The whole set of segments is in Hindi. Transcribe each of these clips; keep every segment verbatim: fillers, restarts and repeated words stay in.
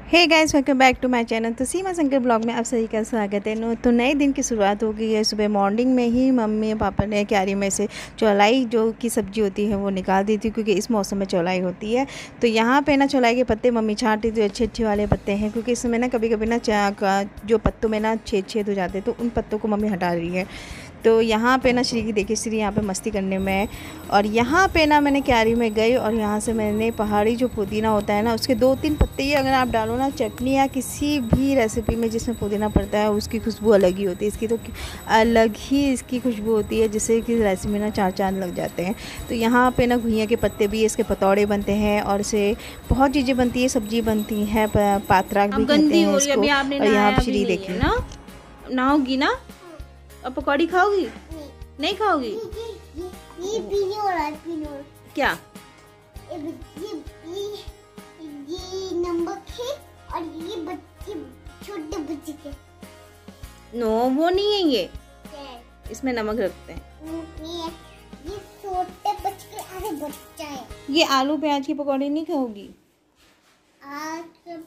Hey guys, welcome back to my channel. तो सीमा शंकर ब्लॉग में आप सभी का स्वागत है। नो तो नए दिन की शुरुआत हो गई है। सुबह मॉर्निंग में ही मम्मी और पापा ने क्यारी में से चौलाई जो की सब्ज़ी होती है वो निकाल दी थी, क्योंकि इस मौसम में चौलाई होती है। तो यहाँ पे ना चौलाई के पत्ते मम्मी छाँट रही थी, अच्छे अच्छे वाले पत्ते हैं, क्योंकि इसमें ना कभी कभी ना जो पत्तों में ना छेद छेद हो जाते हैं, तो उन पत्तों को मम्मी हटा रही है। तो यहाँ पे ना श्री की देखिए, श्री यहाँ पे मस्ती करने में है। और यहाँ पे ना मैंने क्यारी में गई और यहाँ से मैंने पहाड़ी जो पुदीना होता है ना, उसके दो तीन पत्ते ही अगर आप डालो ना चटनी या किसी भी रेसिपी में जिसमें पुदीना पड़ता है, उसकी खुशबू अलग ही होती है। इसकी तो अलग ही इसकी खुशबू होती है, जिससे कि रेसिपी में ना चार चांद लग जाते हैं। तो यहाँ पे ना घुइयाँ के पत्ते भी, इसके पतौड़े बनते हैं और से बहुत चीज़ें बनती है, सब्जी बनती है, पात्राक भी कहते हैं इसको। और यहाँ पे श्री देखिए ना नहाओगी ना, अब पकौड़ी खाओगी? नहीं, नहीं खाओगी? ये ये पीने हो रहा है, पीने हो रहा है। क्या? ये ये ये ये नमक है और ये बच्चे छोटे बच्चे के। नो, वो नहीं है ये, इसमें नमक रखते हैं। ये ये छोटे बच्चे के आधे बच्चा है। ये आलू प्याज की पकौड़ी नहीं खाओगी? आज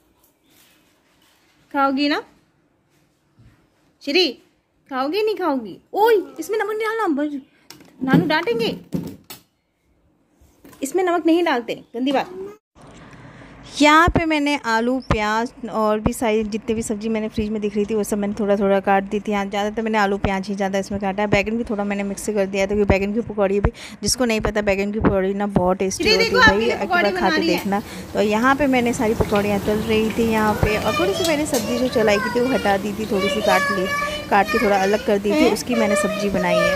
खाओगी ना श्री? खाओगी नहीं खाओगी? ओए, इसमें नमक नहीं डालना, नानू डांटेंगे। इसमें नमक नहीं डालते, गंदी बात। यहाँ पे मैंने आलू प्याज और भी सारी जितने भी सब्ज़ी मैंने फ्रिज में दिख रही थी वो सब मैंने थोड़ा थोड़ा काट दी थी। यहाँ ज़्यादातर मैंने आलू प्याज ही ज़्यादा इसमें काटा है। बैगन भी थोड़ा मैंने मिक्स कर दिया था, क्योंकि बैगन की पकौड़ी भी, जिसको नहीं पता, बैगन की पकौड़ी ना बहुत टेस्टी होती है भाई, एक बार खा के देखना। तो यहाँ पे मैंने सारी पकौड़ियाँ तल रही थी यहाँ पे, और थोड़ी सी मैंने सब्ज़ी जो चलाई की थी वो हटा दी थी, थोड़ी सी काट ली, काट के थोड़ा अलग कर दी थी, उसकी मैंने सब्ज़ी बनाई है।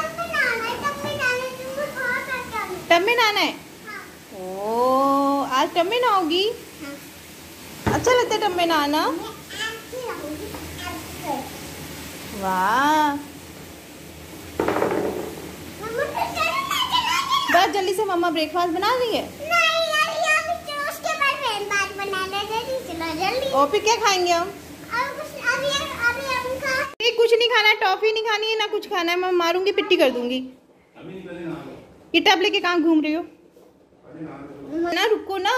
टब में नहाना है? ओ, आज टब में नहाओगी? अच्छा लगता है टब में नहाना? वाह, बस जल्दी से मम्मा ब्रेकफास्ट बना रही है। और फिर क्या खाएंगे हम? कुछ नहीं खाना है, टॉफी नहीं खानी है ना, कुछ खाना है। मैं मारूंगी, पिट्टी कर दूंगी। ये टब लेके कहाँ घूम रही हो ना? रुको ना।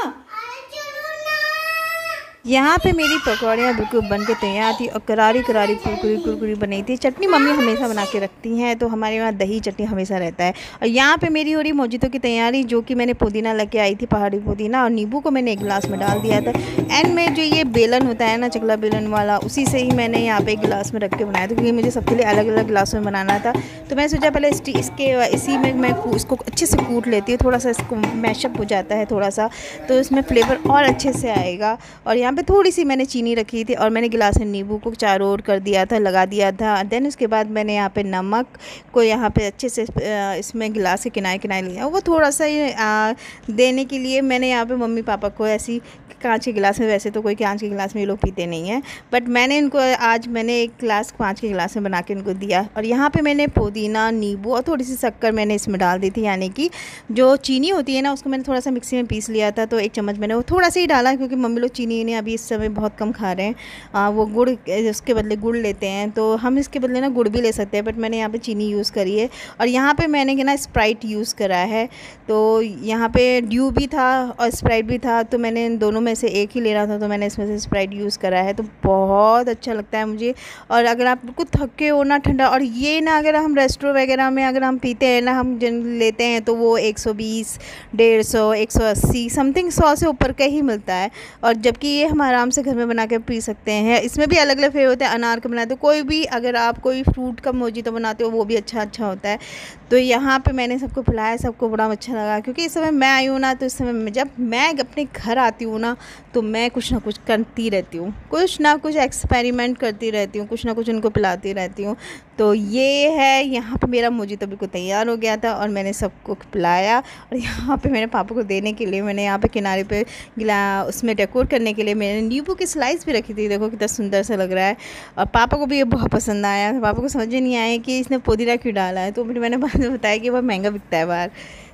यहाँ पे मेरी पकौड़ियाँ बिल्कुल बन के तैयार थी और करारी करारी कुरकुरी कुरकुरी बनी थी। चटनी मम्मी हमेशा बना के रखती हैं, तो हमारे यहाँ दही चटनी हमेशा रहता है। और यहाँ पे मेरी हो रही मोजितो की तैयारी, जो कि मैंने पुदीना लेके आई थी, पहाड़ी पुदीना, और नींबू को मैंने एक गिलास में डाल दिया था। एंड में जो ये बेलन होता है ना, चकला बेलन वाला, उसी से ही मैंने यहाँ पर एक गिलास में रख के बनाया था, क्योंकि मुझे सबके लिए अलग अलग गिलासों में बनाना था। तो मैं सोचा पहले इसके इसी में मैं इसको अच्छे से कूट लेती हूँ, थोड़ा सा इसको मैशअप हो जाता है थोड़ा सा, तो इसमें फ्लेवर और अच्छे से आएगा। और यहाँ पे थोड़ी सी मैंने चीनी रखी थी और मैंने गिलास में नींबू को चारों ओर कर दिया था, लगा दिया था। देन उसके बाद मैंने यहाँ पे नमक को यहाँ पे अच्छे से इसमें गिलास के किनारे किनारे लिया, वो थोड़ा सा आ, देने के लिए मैंने यहाँ पे मम्मी पापा को ऐसी कांच के गिलास में, वैसे तो कोई कांच के गिलास में ये लोग पीते नहीं हैं, बट मैंने इनको आज मैंने एक गिलास कांच के गिलास में बना के इनको दिया। और यहाँ पे मैंने पुदीना, नींबू और थोड़ी सी शक्कर मैंने इसमें डाल दी थी, यानी कि जो चीनी होती है ना, उसको मैंने थोड़ा सा मिक्सी में पीस लिया था, तो एक चम्मच मैंने वो थोड़ा सा ही डाला, क्योंकि मम्मी लोग चीनी ने अभी इस समय बहुत कम खा रहे हैं। आ, वो गुड़, उसके बदले गुड़ लेते हैं, तो हम इसके बदले ना गुड़ भी ले सकते हैं, बट मैंने यहाँ पे चीनी यूज़ करी है। और यहाँ पे मैंने ना स्प्राइट यूज़ करा है, तो यहाँ पे ड्यू भी था और स्प्राइट भी था, तो मैंने इन दोनों में से एक ही लेना था, तो मैंने इसमें से स्प्राइट यूज़ करा है। तो बहुत अच्छा लगता है मुझे। और अगर आप बिल्कुल थके हो ना, ठंडा, और ये ना अगर हम रेस्टोरेंट वगैरह में अगर हम पीते हैं ना, हम जन लेते हैं तो वो एक सौ बीस, डेढ़ सौ, एक सौ अस्सी समथिंग, सौ से ऊपर का ही मिलता है। और जबकि ये हम आराम से घर में बना के पी सकते हैं। इसमें भी अलग अलग फ्लेवर होते हैं, अनार का बनाते हो, कोई भी अगर आप कोई फ्रूट का मोजितो बनाते हो वो भी अच्छा अच्छा होता है। तो यहाँ पे मैंने सबको पिलाया, सबको बड़ा अच्छा लगा, क्योंकि इस समय मैं आई हूँ ना, तो इस समय जब मैं अपने घर आती हूँ ना, तो मैं कुछ ना कुछ करती रहती हूँ, कुछ ना कुछ एक्सपेरिमेंट करती रहती हूँ, कुछ ना कुछ उनको पिलाती रहती हूँ। तो ये है, यहाँ पे मेरा मोजितो बिल्कुल तैयार हो गया था और मैंने सबको पिलाया। और यहाँ पे मेरे पापा को देने के लिए मैंने यहाँ पे किनारे पे गिला उसमें डेकोर करने के लिए मैंने नींबू की स्लाइस भी रखी थी। देखो कितना सुंदर सा लग रहा है, और पापा को भी ये बहुत पसंद आया। पापा को समझ नहीं आया कि इसने पुदीना क्यों डाला है, तो फिर मैंने बाद में बताया कि वह महंगा बिकता है बाहर।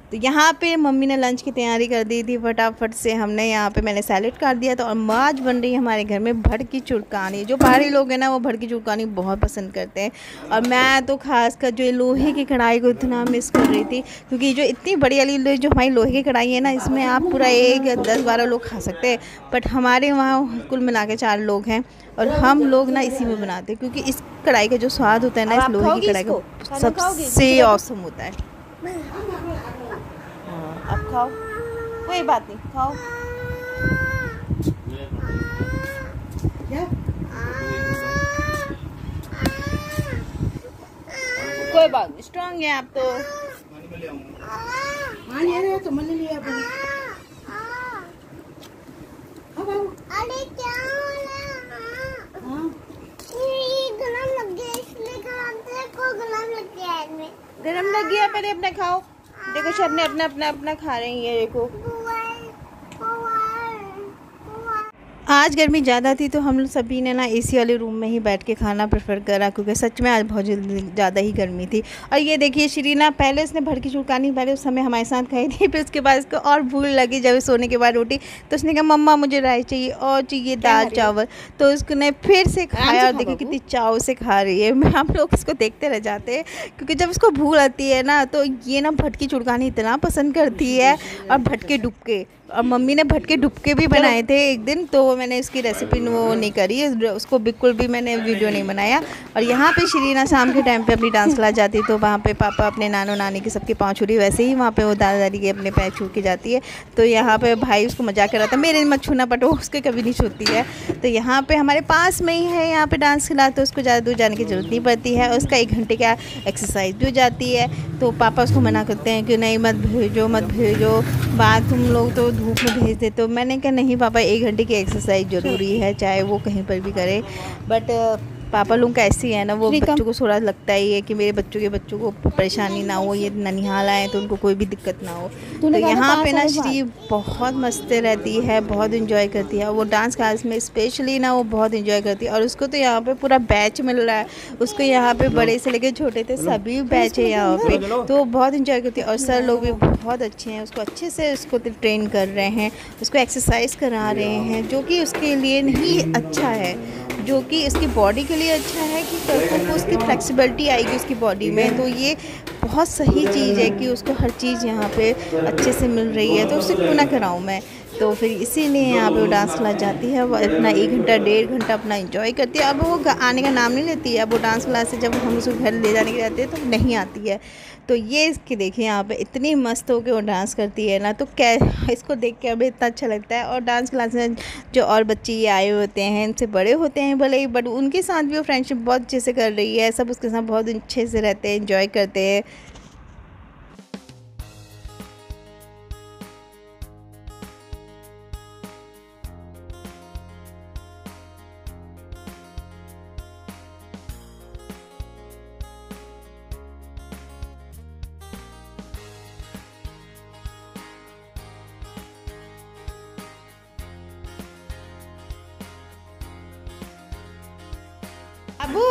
तो यहाँ पे मम्मी ने लंच की तैयारी कर दी थी फटाफट से। हमने यहाँ पे मैंने सैलेड काट दिया था और आज बन रही है हमारे घर में भड़की चुरकानी। जो पहाड़ी लोग हैं ना वो भड़की चुरकानी बहुत पसंद करते हैं, और मैं तो खासकर जो लोहे की कढ़ाई को इतना मिस कर रही थी, क्योंकि जो इतनी बड़ी वाली जो हमारी लोहे की कढ़ाई है ना, इसमें आप पूरा एक या दस बारह लोग खा सकते हैं। बट हमारे वहाँ कुल मिला के चार लोग हैं और हम लोग ना इसी में बनाते हैं, क्योंकि इस कढ़ाई का जो स्वाद होता है ना, इस लोहे की कढ़ाई का सबसे औसम होता है। हाँ, अब खाओ, कोई बात नहीं, खाओ। कोई बात नहीं, स्ट्रॉन्ग है आप तो। हाँ ले रहे तो मैंने लिया। अरे क्या हाँ ये गरम लग गया, इसलिए को गरम लग गया है इसमें। गरम लग गया, पहले अपने खाओ। देखो सब अपने अपना अपना अपना खा रहे हैं, ये देखो। आज गर्मी ज़्यादा थी तो हम लोग सभी ने ना एसी वाले रूम में ही बैठ के खाना प्रेफर करा, क्योंकि सच में आज बहुत ज़्यादा ही गर्मी थी। और ये देखिए श्रीना पहले उसने भड़की चुरकानी पहले उस समय हमारे साथ खाई थी, फिर उसके बाद इसको और भूख लगी जब सोने के बाद रोटी, तो उसने कहा मम्मा मुझे राइस चाहिए और चाहिए दाल चावल, तो उसने फिर से खाया। और देखिए कितनी चाव से खा रही है। मैं हम लोग इसको देखते रह जाते हैं, क्योंकि जब उसको भूख लगती है ना तो ये ना भड़की चुरकानी इतना पसंद करती है। और भटके डुबके, और मम्मी ने भटके डुबके भी बनाए थे एक दिन, तो मैंने इसकी रेसिपी वो नहीं करी, उसको बिल्कुल भी मैंने वीडियो नहीं बनाया। और यहाँ पे श्रीना शाम के टाइम पे अपनी डांस क्लास जाती, तो वहाँ पे पापा अपने नानो नानी के सबके पाँव छूरी, वैसे ही वहाँ पे वो दादा दादी के अपने पैर छू के जाती है। तो यहाँ पे भाई उसको मजाक कर रहा था, मेरे मत छूना पटो, उसके कभी नहीं छूती है। तो यहाँ पर हमारे पास में ही है यहाँ पर डांस क्लास, तो उसको ज़्यादा दूर जाने की ज़रूरत नहीं पड़ती है। उसका एक घंटे का एक्सरसाइज भी हो जाती है। तो पापा उसको मना करते हैं कि नहीं मत भेजो मत भेजो, बात तुम लोग तो धूप में भेज देते हो। मैंने कहा नहीं पापा, एक घंटे की एक्सरसाइज ज़रूरी है, चाहे वो कहीं पर भी करे। बट पापा लोग का ऐसी है ना, वो बच्चों को थोड़ा लगता ही है कि मेरे बच्चों के बच्चों को परेशानी ना हो, ये ननिहाल आए तो उनको कोई भी दिक्कत ना हो। तो यहाँ पे ना श्री बहुत मस्त रहती है, बहुत इंजॉय करती है। वो डांस क्लास में स्पेशली ना वो बहुत इंजॉय करती है। और उसको तो यहाँ पे पूरा बैच मिल रहा है, उसको यहाँ पे बड़े से लेकर छोटे थे सभी बैच है यहाँ पे, तो वो बहुत इंजॉय करती है। और सर लोग भी बहुत अच्छे हैं, उसको अच्छे से उसको ट्रेन कर रहे हैं, उसको एक्सरसाइज करा रहे हैं, जो कि उसके लिए नहीं अच्छा है, जो कि उसकी बॉडी के लिए अच्छा है कि को उसकी फ्लेक्सिबिलिटी आएगी उसकी बॉडी में। तो ये बहुत सही चीज़ है कि उसको हर चीज़ यहाँ पे अच्छे से मिल रही है, तो उससे क्यों ना कराऊँ मैं। तो फिर इसीलिए यहाँ पे वो डांस क्लास जाती है, वो अपना एक घंटा डेढ़ घंटा अपना एंजॉय करती है। अब वो आने का नाम नहीं लेती है, अब वो डांस क्लास से जब हम उसको घर ले जाने के जाते हैं तो नहीं आती है। तो ये इसकी देखिए यहाँ पे इतनी मस्त होकर वो डांस करती है ना, तो क्या इसको देख के हमें इतना अच्छा लगता है। और डांस क्लास में जो और बच्चे ये आए होते हैं, इनसे बड़े होते हैं भले ही, बट उनके साथ भी वो फ्रेंडशिप बहुत अच्छे से कर रही है, सब उसके साथ बहुत अच्छे से रहते हैं, एंजॉय करते हैं। अबू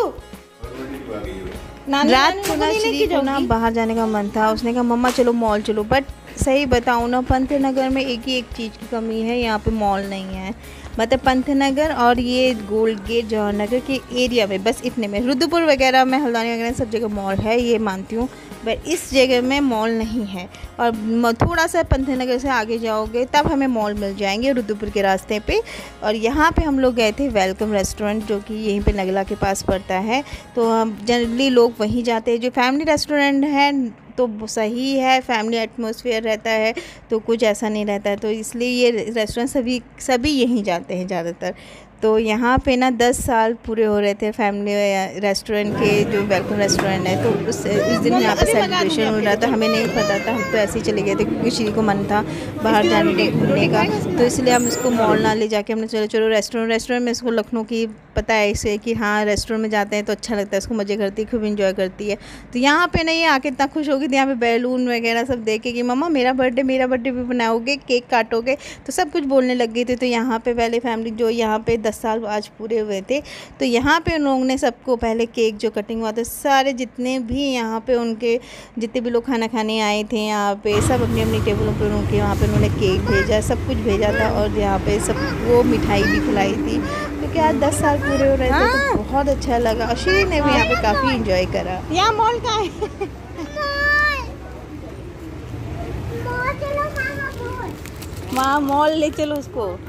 रात को ना श्री को ना बाहर जाने का मन था, उसने कहा मम्मा चलो मॉल चलो। बट सही बताऊँ ना, पंतनगर में एक ही एक चीज़ की कमी है, यहाँ पे मॉल नहीं है। मतलब पंतनगर और ये गोल्ड गेट जवाहर के एरिया में बस इतने में, रुद्रपुर वगैरह में, हल्द्वानी वगैरह सब जगह मॉल है, ये मानती हूँ, बट इस जगह में मॉल नहीं है। और थोड़ा सा पंतनगर से आगे जाओगे तब हमें मॉल मिल जाएंगे रुद्रपुर के रास्ते पे। और यहाँ पे हम लोग गए थे वेलकम रेस्टोरेंट, जो कि यहीं पे नगला के पास पड़ता है। तो हम जनरली लोग वहीं जाते हैं, जो फैमिली रेस्टोरेंट है तो सही है, फैमिली एटमॉस्फेयर रहता है, तो कुछ ऐसा नहीं रहता है, तो इसलिए ये रेस्टोरेंट सभी सभी यहीं जाते हैं ज़्यादातर। तो यहाँ पे ना दस साल पूरे हो रहे थे फैमिली रेस्टोरेंट के, जो वेलकम रेस्टोरेंट है। तो उस उस दिन यहाँ पे सेलिब्रेशन हो रहा था, हमें नहीं पता था, हम तो ऐसे ही चले गए थे क्योंकि श्री को मन था बाहर जाने के घूमने का। तो इसलिए हम इसको मॉल ना ले जाके हमने चलो चलो रेस्टोरेंट रेस्टोरेंट में इसको लखनऊ की पता है इसे कि हाँ रेस्टोरेंट में जाते हैं तो अच्छा लगता है, इसको मज़े करती है, खूब इंजॉय करती है। तो यहाँ पे नहीं आके इतना खुश हो गई थी, यहाँ पे बैलून वगैरह सब देखे कि मम्मा मेरा बर्थडे मेरा बर्थडे भी बनाओगे, केक काटोगे, तो सब कुछ बोलने लग गई थी। तो यहाँ पे पहले फैमिली जो यहाँ पे दस साल आज पूरे हुए थे। तो यहाँ पे उन लोगों ने सबको पहले केक जो कटिंग हुआ था, सारे जितने भी यहाँ पे उनके जितने भी लोग खाना खाने आए थे यहाँ पे सब अपनी अपनी टेबलों पर उनके वहाँ पे उन्होंने केक भेजा, सब कुछ भेजा था और यहाँ पे सब वो मिठाई भी खिलाई थी। क्योंकि आज दस साल पूरे हो रहे थे तो बहुत अच्छा लगा और श्री ने भी यहाँ पे काफ़ी इंजॉय करा। यहाँ मॉल कहाँ है? मॉल चलो मामा मॉल। वहाँ मॉल ले चलो उसको।